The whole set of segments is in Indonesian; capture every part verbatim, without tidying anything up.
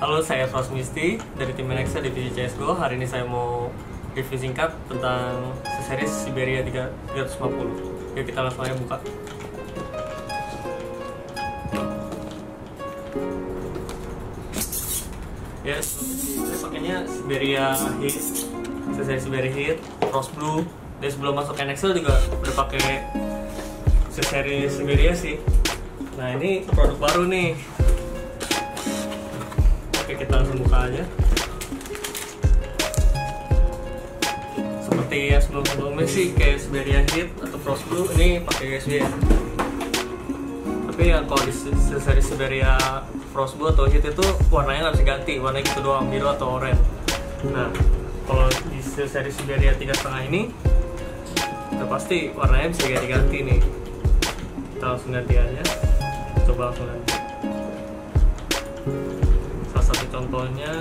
Halo, saya Frost Misty dari tim Nexa divisi C S G O. Hari ini saya mau review singkat tentang series Siberia tiga ratus lima puluh. Yuk kita langsung aja buka. Yes, saya pakainya Siberia Heat, series Siberia Heat, Frost Blue. Dan sebelum masuk N X L juga udah pakai series Siberia sih. Nah ini produk baru nih. Oke, kita langsung buka aja. Seperti yang sebelum-sebelumnya sih kayak Siberia Heat atau Frost Blue, ini pakai U S B ya. Tapi yang kalau di seri Siberia Frost Blue atau Heat itu warnanya nggak bisa ganti, warnanya gitu doang, biru atau oranye. Nah kalau di seri Siberia tiga setengah ini udah pasti warnanya bisa ganti-ganti nih. Kita langsung ganti aja, coba langsung ganti. Salah satu contohnya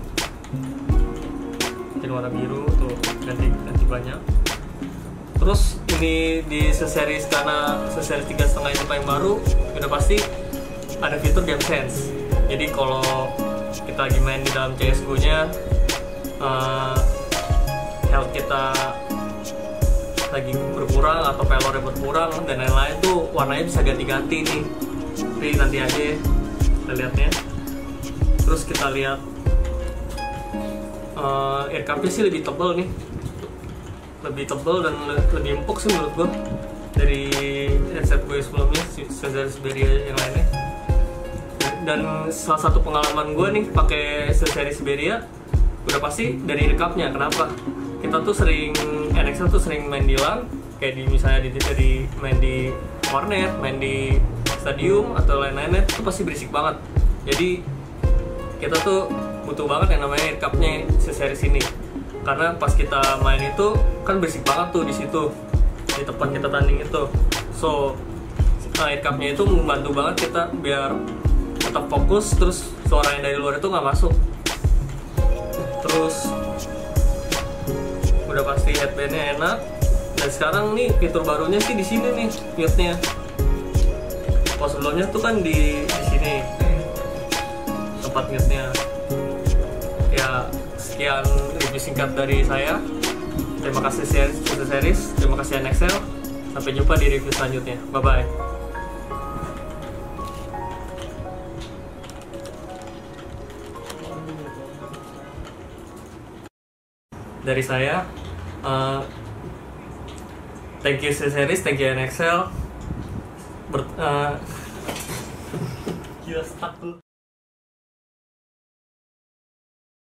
mungkin warna biru tuh, ganti ganti banyak. Terus ini di series karena series tiga setengah itu paling baru, udah pasti ada fitur game sense. Jadi kalau kita lagi main di dalam C S G O nya, uh, health kita lagi berkurang atau pelornya berkurang dan lain-lain tuh warnanya bisa ganti-ganti nih. Tapi nanti aja ya kita lihatnya. Terus kita lihat uh, ear cup-nya sih lebih tebal nih, lebih tebal dan le lebih empuk sih menurut gue dari headset gue sebelumnya, Cesar Siberia yang lainnya. Dan salah satu pengalaman gue nih pakai seri Siberia udah pasti dari ear cup-nya. Kenapa? Kita tuh sering N X L tuh sering main di LAN, kayak di misalnya di, di main di warnet, main di stadium atau lain-lainnya, itu pasti berisik banget. Jadi kita tuh butuh banget yang namanya ear cup-nya series ini, karena pas kita main itu kan berisik banget tuh di situ, di tempat kita tanding itu. So ear cup-nya itu membantu banget kita biar tetap fokus, terus suara yang dari luar itu nggak masuk. Terus udah pasti headbandnya enak. Dan sekarang nih fitur barunya sih di sini nih mute-nya. Kalau sebelumnya tuh kan di di sini tempat mute-nya. Ya sekian review singkat dari saya. Terima kasih series, series. Terima kasih N X L. Sampai jumpa di review selanjutnya. Bye bye. Dari saya, uh, thank you series, thank you N X L. Ber, uh, gila stuck tuh.